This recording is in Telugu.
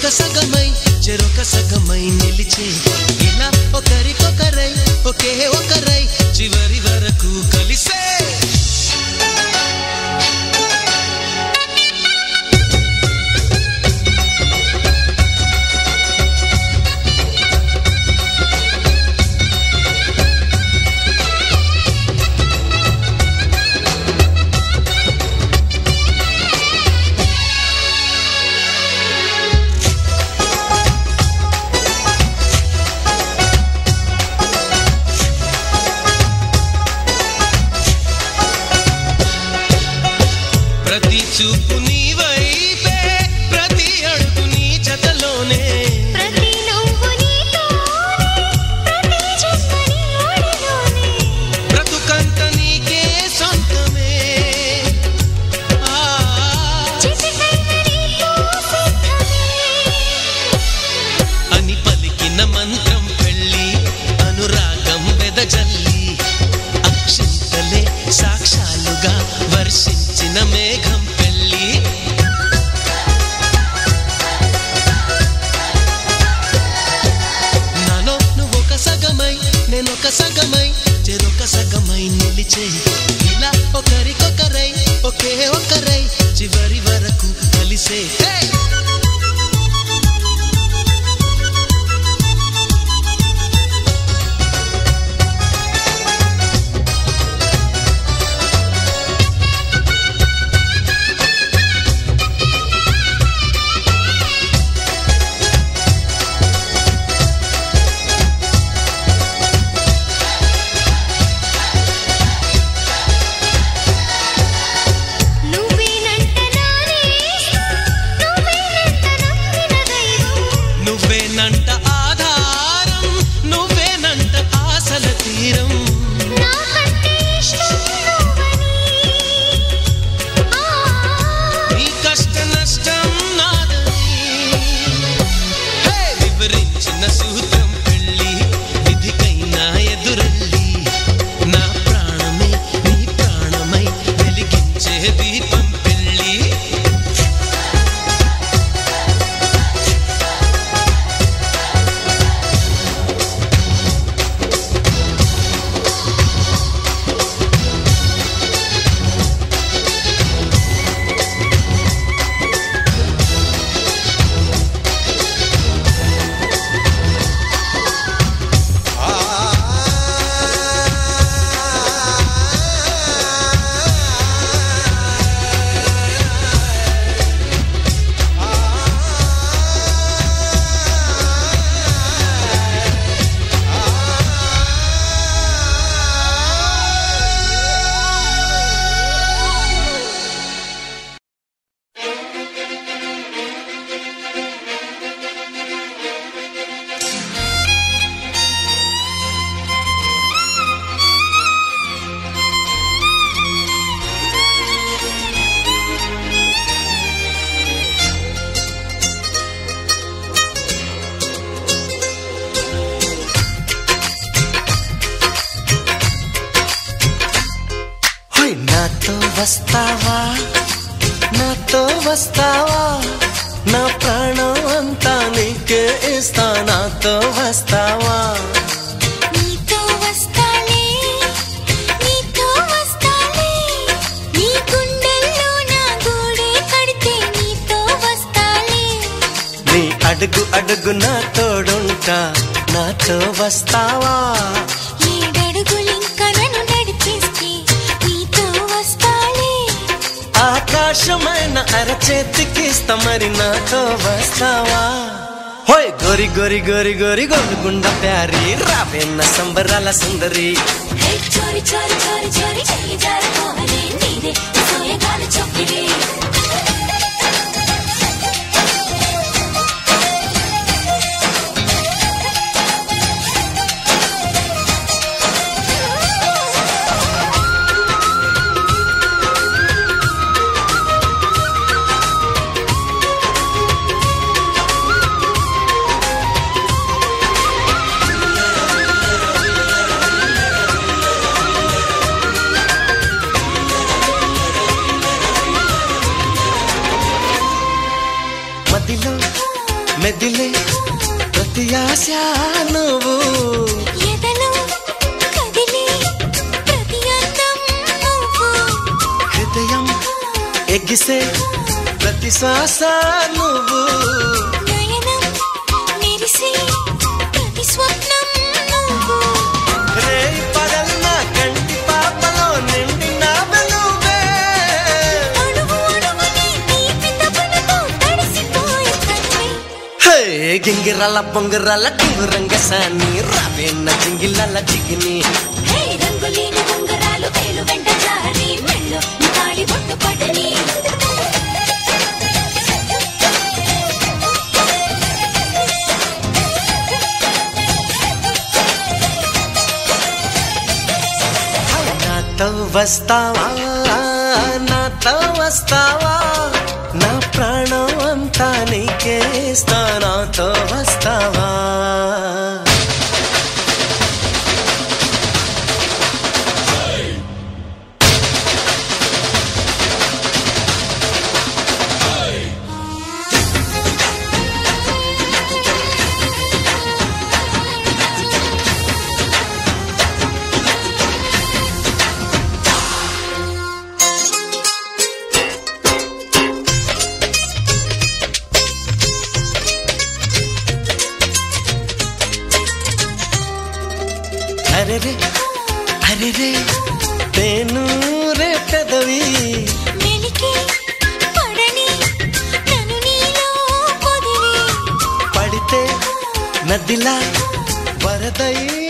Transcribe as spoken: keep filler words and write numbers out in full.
చెరొక సగమై చెరొక సగమై నిలిచే ఇలా ఒకరికొకరై ఒకే ఒకరై చివరి వరకు కలిసే ప్రతి చూపు నీ వైపే ప్రతి అడుగు నీ జతలోనే ప్రతి నవ్వు నీతోనే ప్రతి జన్మ నీ ఒడిలోనే బ్రతుకంత నీకే సొంతమే ఆ చిటికైన నీతో సిద్ధమే అని పలికిన మంత్రం పెళ్ళి అనురాగం వెదజల్లి అక్షంతలే సాక్షాలుగా వర్షించిన మేఘం పెళ్ళి నాలో నువ్వొక సగమై నేనొక సగమై చెరొక సగమై నిలిచే ఇలా ఒకరికొకరై ఒకే ఒకరై చివరి వరకు కలిసే నువ్వేనంట నానే నువ్వేనంట నమ్మిన దైవం నువ్వేనంట ఆధారం నువ్వేనంట ఆశల తీరం నాకంటే ఇష్టం నువ్వని ఆ నీ కష్ట నష్టం నాదని హే వివరించిన సూత్రం పెళ్ళి విధికైనా ఎదురెళ్ళి నా ప్రాణమే నీ ప్రాణమై వెలిగించే దీపం పెళ్ళి హోయ్ నాతో వస్తావా నాతో వస్తావా నా ప్రాణం అంతా నీకే ఇస్తా నాతో వస్తావా నీతో వస్తాలే నీతో వస్తాలే నీ గుండెల్లో నా గూడే కడితే నీతో వస్తాలే నీ అడుగు అడుగు నా తోడుంటా నాతో వస్తావా ఏడడుగులింక నన్ను నడిపిస్తే నీతో వస్తాలే ఆకాశమైన అరచేతికిస్తా మరి నాతో వస్తావా హోయ్ గోరి గోరి గోరి గోరి గోలుగుండ ప్యారి రావేన్న సంబరాల సుందరి హే చోరి చోరి చోరి చోరి చెయ్యి జారుకోవలే నీదే సోయగాల చొక్కిడే మెదిలే ప్రతి ఆశ నువ్వు ఎదలో కదిలే ప్రతి అందం నువ్వు హృదయం ఎగిసే ప్రతి శ్వాస నువ్వు నయనం మెరిసే ప్రతి స్వప్నం నువ్వు రేయి పగలు నా కంటి పాపలో నిండినావే నువ్వే అణువు అణువుని తీపి తపనతో తడిసిపోయే కన్నే హే గింగిరాల బొంగరాల టింగురంగ సాని రావేన్న జింగిలాల జిగిని హే రంగులీని ఉంగరాలు వేలు వెంట జారి మెళ్ళో నీ తాళి బొట్టు పడని నాతో వస్తావా నాతో వస్తావా నా ప్రాణం అంతా నీకేస్తా నాతో వస్తావా అరే రే అరే రే తేను రే పెదవి మెలికి పడని నన్ను నీలో పొదివి పడితే నదిలా వరదై